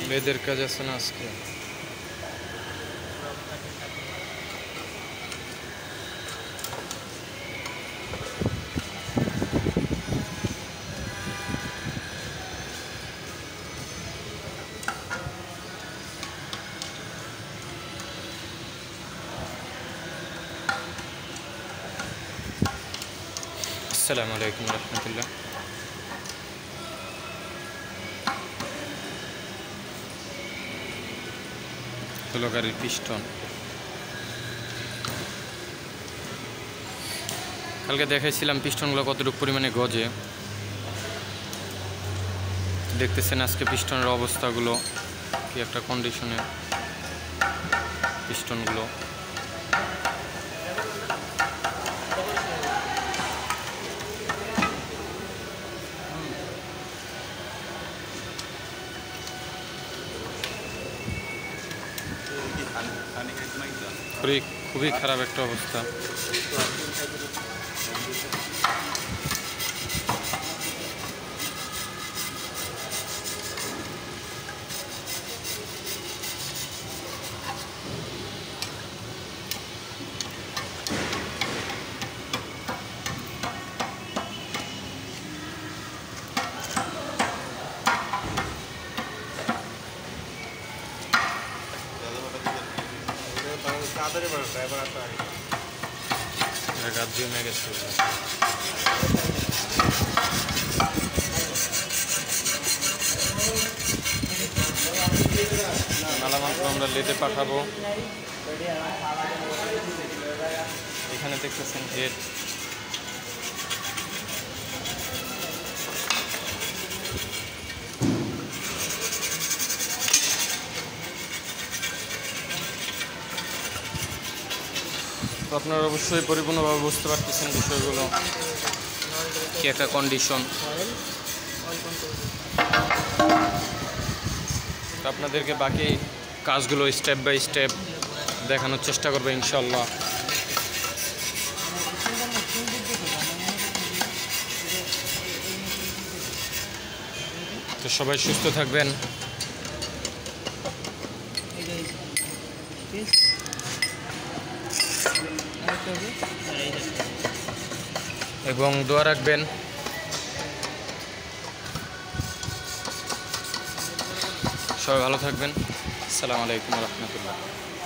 মেয়েদের কাজ আছে না আজকে। আসসালামু আলাইকুম রহমতুল্লাহ। হলো গাড়ির পিস্টন। কালকে দেখাইছিলাম পিস্টনগুলো কতটুকু পরিমাণে গজে। দেখতেছেন আজকে পিস্টনের অবস্থাগুলো কি একটা কন্ডিশনে পিস্টনগুলো। খুবই খারাপ একটা অবস্থা। গাছ জমে গেছে। মালামাল আমরা লেটে পাঠাবো। এখানে দেখতেছেন হেড। তো আপনারা অবশ্যই পরিপূর্ণভাবে বুঝতে পারতেছেন বিষয়গুলো কি একটা কন্ডিশন। তো আপনাদেরকে বাকি কাজগুলো স্টেপ বাই স্টেপ দেখানোর চেষ্টা করবো ইনশাল্লাহ। তো সবাই সুস্থ থাকবেন এবং দোয়া রাখবেন। সবাই ভালো থাকবেন। আসসালামু আলাইকুম রহমতুল্লাহ।